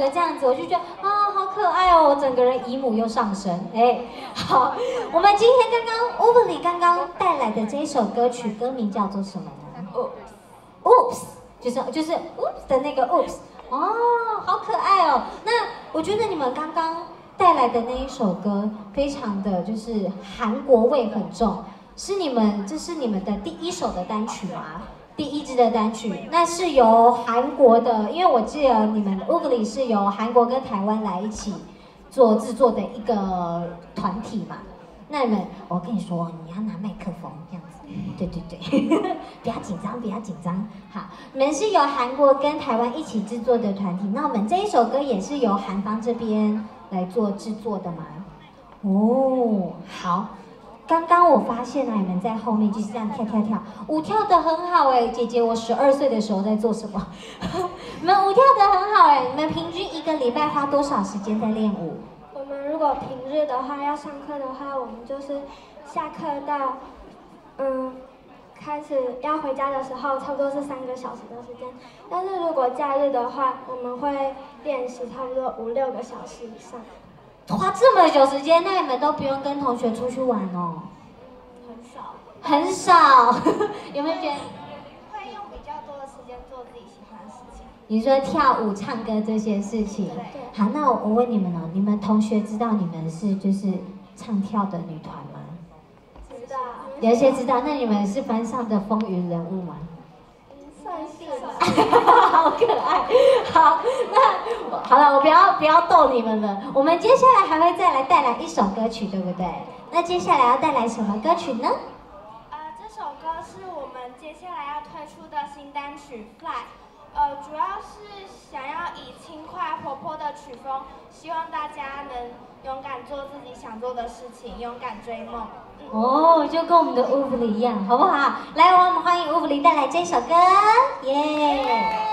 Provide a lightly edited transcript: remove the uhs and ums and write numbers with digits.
个这样子，我就觉得啊，好可爱哦，我整个人姨母又上升。哎，好，我们今天Overly 刚刚带来的这一首歌曲，歌名叫做什么呢 ？Oops， 就是 Oops 的那个 Oops。哦，好可爱哦。那我觉得你们刚刚带来的那一首歌，非常的就是韩国味很重，这是你们的第一首的单曲吗？第一支的单曲，那是由韩国的，因为我记得你们 Overly 是由韩国跟台湾来一起做制作的一个团体嘛。那你们，我跟你说，你要拿麦克风这样子，对对对，不要紧张，不要紧张。好，你们是由韩国跟台湾一起制作的团体，那我们这一首歌也是由韩方这边来做制作的吗？哦，好。刚刚我发现啊，你们在后面就是这样跳，舞跳得很好哎，姐姐，我12岁的时候在做什么？你们舞跳得很好哎，你们平均一个礼拜花多少时间在练舞？ 我们如果平日的话，要上课的话，我们就是下课到，开始要回家的时候，差不多是3个小时的时间。但是如果假日的话，我们会练习差不多5、6个小时以上。 花这么久时间，那你们都不用跟同学出去玩哦？很少，有没有觉得？ 会用比较多的时间做自己喜欢的事情。 你说跳舞、唱歌这些事情。好，那我问你们哦，你们同学知道你们是就是唱跳的女团吗？ 知道。 有一些知道，那你们是班上的风云人物吗？ 算是吧。 好可爱。好，那好了，我不要逗你们了。我们接下来还会再来带来一首歌曲，对不对？那接下来要带来什么歌曲呢？ 这首歌是我们接下来要推出的新单曲《Fly》。主要是想要以轻快活泼的曲风，希望大家能勇敢做自己想做的事情，勇敢追梦。 哦，就跟我们的 Overly 一样，好不好？来，我们欢迎 Overly 带来这首歌，耶！